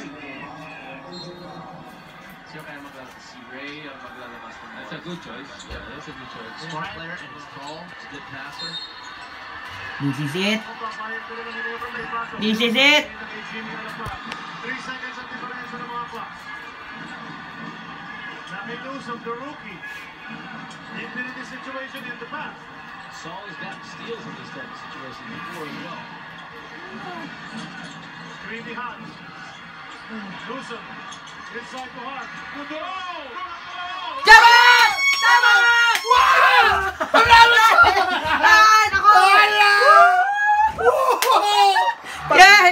Sino kaya maglalabas? Si Ray ang maglalabas ng ball. That's a good choice. Yeah, that's a good choice. Smart player and he's tall. He's a good passer. This is it. This is it. 3 seconds ang diferensya ng mga clocks. Naming use of the rookie. Infinity situation in the past. Saul has gotten steals in this type of situation before as well. Screen behind. Newsom. Inside to Hart. Good goal! Tama! Tama! Wow! Ay, nako! Yes!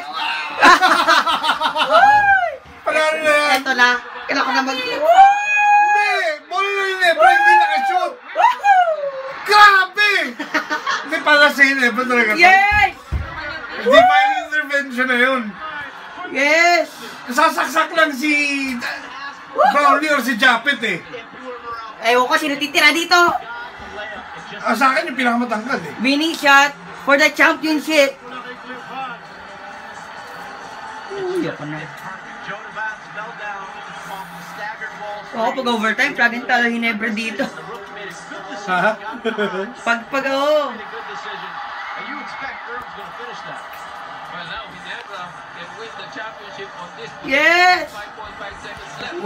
Panalo na yan! Ito na. Kailangan ko na mag... Hindi! Ball na yun eh! Pero hindi nakashoot! Grabe! Hindi pala sa yun eh. Ba't talaga ito? Yes! Hindi pa yung intervention na yun. Yes! Sasaksak lang si Brownlee or si Japet eh. Ewan ko, sino titira dito? Sa akin yung pinakamatangkad eh. Winning shot for the championship. Uy, ako na. Oo, pag overtime, plugin talo Ginebra dito. Ha? Pag, oo. And you expect Herb's going to finish that. Well, now Ginebra can win the championship on this. Yes! 5.5 seconds left.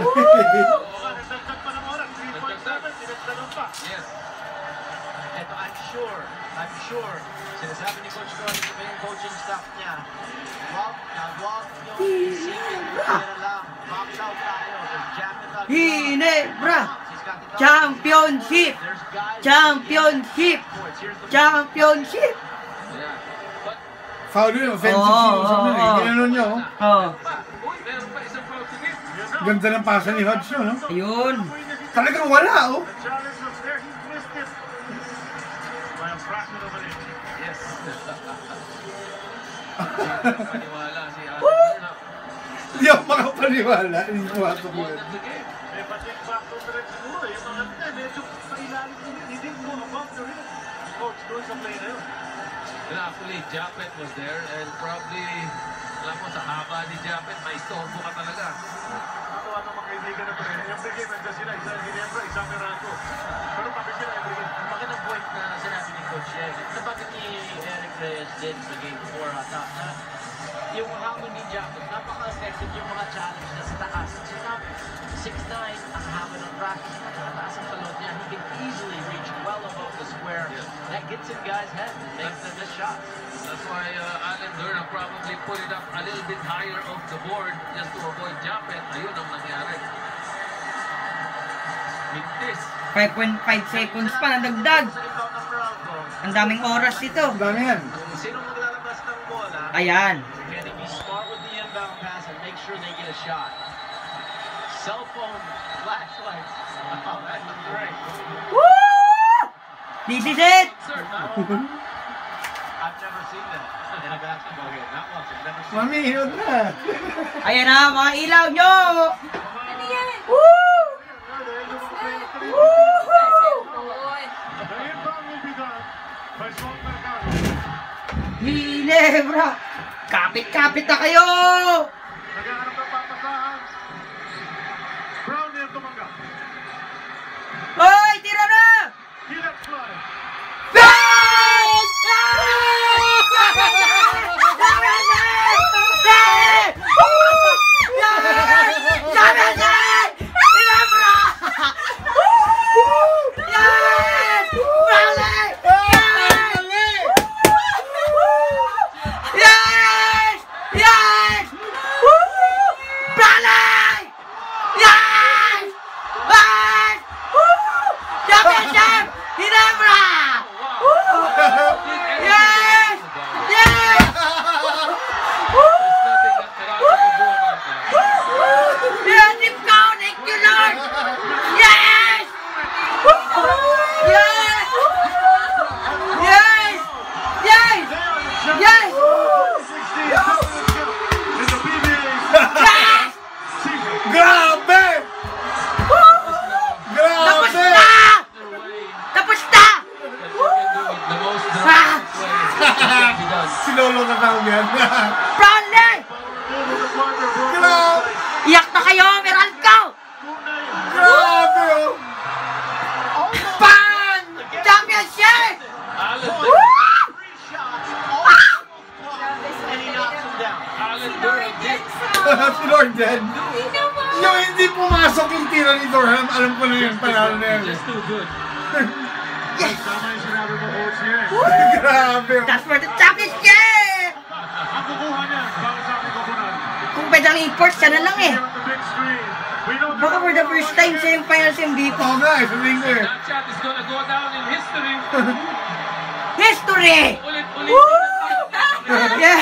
Yes. And I'm sure, sinasabi ni Coach Tony sa yung coaching staff niya, wag nyo isipin na lang, box out tayo, jamming up. Ginebra! Championship! Championship! Championship! Yeah. But, Foul yun, offensive sinusunod eh. Ginanon niya oh. Oh. uy, meron pa isang foul to give. Ganda ng pasa ni Hodge no? Ayun. Talagang wala oh. The challenge was there. He missed it. By a fraction of an inch. Yes. Paniwala si Adam. Hindi ako makapaniwala. Hindi pumasok One yun. of the game. May pating factor na rin siguro. Yung mga medyo pailalim din. He didn't go above the rim. Coach, doon sa play na yun. And actually, Japet was there and probably, alam mo, sa haba ni Japet, may storbo ka talaga. Ito at ang mga kaibigan na play. Yung bigay, nandiyan sila. Isang Ginebra, isang Mirando. Pero pati sila every game. Magandang point na sinabi ni Coach Ed. Nabanggit ni Eric Reyes din sa game 4 ata na yung hamon ni Japet, napaka-effective yung mga challenge na sa taas. Kasi na 6'9", ang hamon ng practice, nakataas ang talon niya. He can easily reach well above the square. That gets in guys' heads and makes them miss shots. That's why Allen Durham probably put it up a little bit higher off the board just to avoid Japet. Ayun ang nangyari. With this, 5.5 seconds pa na dagdag. Sa rebound ng Meralco, Ang daming oras ito. Ang dami yan. sino maglalabas ng bola? Ayan. Can he be smart with the inbound pass and make sure they get a shot? Cell phone flashlights. Oh, that's great. Woo! This is it. Sir, I've never seen that in a basketball game. Not once. I've never seen Mami, yun na. Ayan na, mga ilaw nyo. Woo! Woo! The inbound will be done by Sean Mercado. Ginebra! Kapit-kapit na kayo! Naghahanap ng papasahan. Brown niya tumanggap. Hoy! Tira na! He let fly. kayo, Meralco! Grabe, oh! Bang! Championship! Alan Woo! And he knocks him down. Durham did. Si Lord dead. Yung hindi pumasok yung tira ni Durham, alam ko na yung panalo na yun. Just too good. Tama yung sinabi mo, coach niya. Grabe, oh! That's for the championship! Ang kukuha niya, bakit sa aking koponan? Kung pwede lang i-import, siya na lang eh. Here on the big screen. We know Baka for the first time siya yung finals MVP. Oo nga, sabihin ko eh. That shot is gonna go down in history. History! Ulit-ulit. Yeah!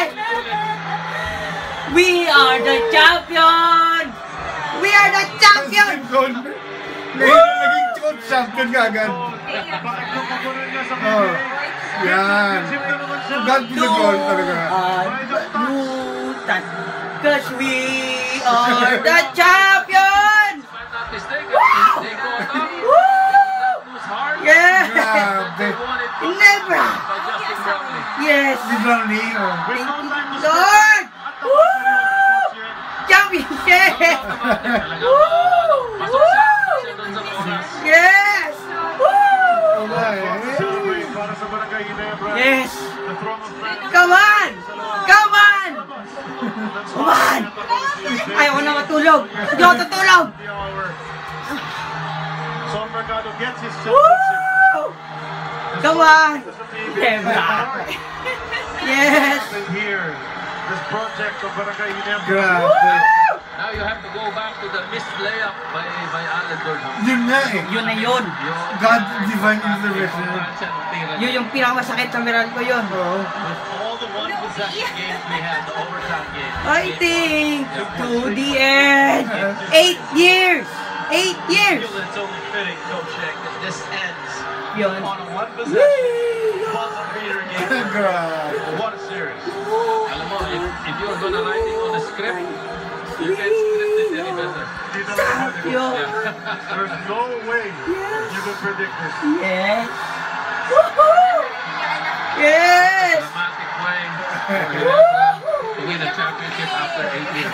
We are the champion! We are the champion! Champion! Ngayon na naging coach champion ka agad. bakit yung koponan niya sa Oh. PBA? Yan. Championship na naman siya. God be the goal talaga. Lutan. Cause we are the champion! If I'm not mistaken, they go up. Woo! Lose hard. Yeah! Grabe. They won it Nebra! by Justin Brownlee. Yes! Si Brownlee, oh. With no time to spare. Lord! At Woo! tapos na yun, Championship! Talagang, pasok siya doon sa oras. Yes! Woo! Oo nga eh. celebrate para sa Barangay Ginebra. Yes! The throng of friends. Come on! Come on! Come on! Ayaw ko na matulog! Hindi ako tutulog! The hour. Son Mercado gets his championship. Woo! Come on! Nebra! Yes! Here, this project of Barangay Ginebra. Grabe. Now you have to go back to the missed layup by Alan Durham. Yun nga eh. Yun na yun! God divine intervention. Yun yung pinakamasakit sa Meralco yun. Oo. With all the one possession games we had, the overtime game. Fighting to the end! 8 years! 8 I years! feel it's only fitting, Coach Nick, that this ends Yun. on a one possession buzzer beater game. Grabe. What a series. Alam mo, if you're gonna write it on a script, you can script it any better. Dito na naman. Yun. There's no way you can predict this. Yes! Woohoo! Yes! Dramatic way for Ginebra to win a championship after 8 years.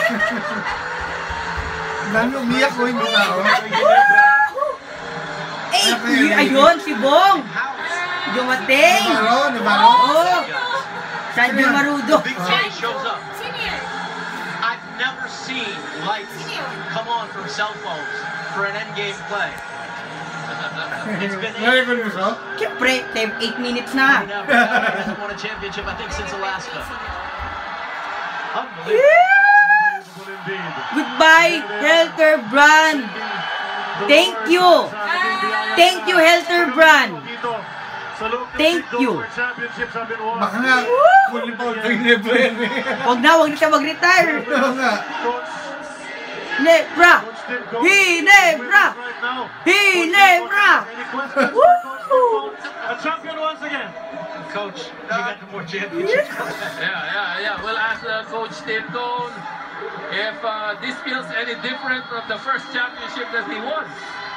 Dami umiyak ko hindi na ako. 8 years! Ayun, si Bong! Dumating! Nabaro, nabaro. Oo! Sanjo Marudo! Big J shows up. I've never seen lights come on from cell phones for an endgame play. It's been Narinig mo siya? Siyempre, 8 minutes na! He hasn't won a championship, I think, since Alaska. Unbelievable. Unbelievable indeed. Goodbye, Helter Brand! Thank you! Thank you, Helter Brand! Thank you. Baka nga, huli pa ulit yung Nebra yan eh. Huwag na siya mag-retire! Oo nga. Nebra! Ginebra! Ginebra! Woo! A champion once again. Coach, you got the more championships. Yeah. We'll ask Coach Tim Cone if this feels any different from the first championship that he won.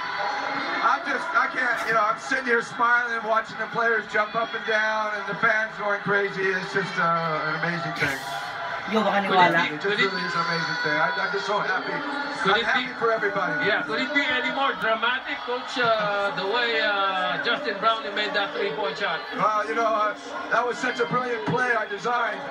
I can't, I'm sitting here smiling and watching the players jump up and down and the fans going crazy. It's just an amazing thing. Yo, baka niwala. It just really is an amazing thing. I'm just so happy. Could I'm it happy be- for everybody. Yeah, could it be any more dramatic, Coach, the way Justin Brownlee made that three-point shot? That was such a brilliant play I designed.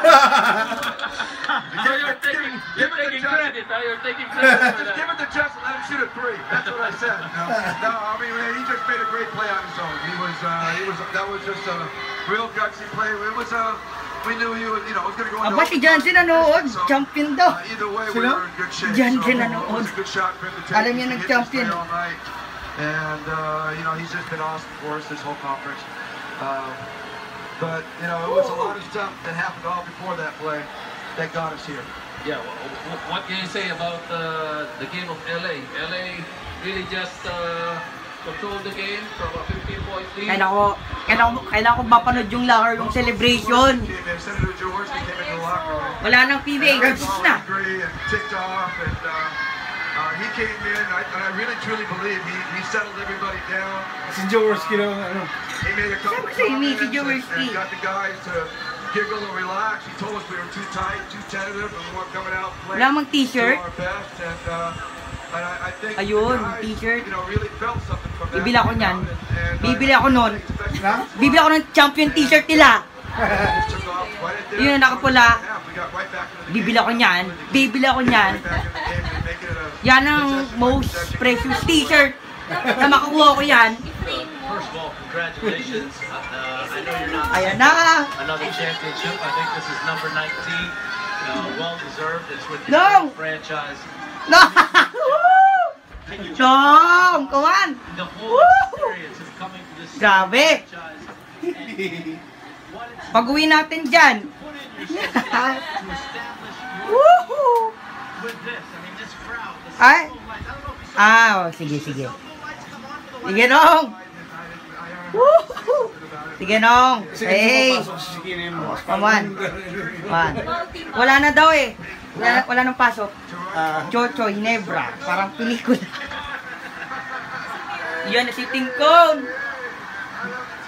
So you're taking credit, You're taking credit for Just give that. it to Justin, let him shoot a three. That's what I said. No, I mean, man, he just made a great play on his own. That was just a real gutsy play. We knew he was, it was going to go into Aba, si Jansen nanood. Champion daw. Either way, we Sino? were in good shape. Jansen So, nanood. it was a good shot for him to take. Alam niya He hit this nag-champion. play all night. And, he's just been awesome for us this whole conference. But, it was a lot of stuff that happened all before that play that got us here. Yeah, what can you say about the game of LA? LA really just controlled the game from a 15-point lead. Kailangan ko mapanood yung lahat, yung celebration. Senator Jaworski came into the locker room. Wala nang PBA, goods na. Angry and ticked off, and he came in, and I really truly believe he settled everybody down. Si Jaworski lang, ano. He made a couple of Sabi sa'yo, si comments Jaworski. and got the guys to giggle and relax. He told us we were too tight, too tentative, and we weren't coming out playing Wala mang t-shirt. to our best. And I think Ayun, the guys, t-shirt. you know, really felt something from that. Bibili ako niyan. And, Bibili ako nun. Na? Bibili ako ng champion t-shirt nila. just took off right at there. Yun, nakapula. We got right back into the Bibili game. ako niyan. Bibili ako niyan. Right back into the game and making it a Yan ang most precious t-shirt na makukuha ko yan. First of all, congratulations. I know you're not Ayan na. another championship. I think this is number 19. Well deserved. It's with No. your franchise. No! Chong! Come on! The whole experience of coming to this Grabe! franchise and what it's Pag-uwi natin dyan. put in yourself to establish your Woohoo! with this. I mean, this crowd. The Ay. cell phone lights. I don't know if you saw Ah, oh, sige, sige. the cell phone lights come on for the Sige, Nong! Woohoo! Sige, Nong! Sige, Hey! pumapasok si Skinny mo. Come on. Man. Wala na daw eh. Wala nang pasok. Chocho, Ginebra. Parang pelikula. Yan na si Tingkon.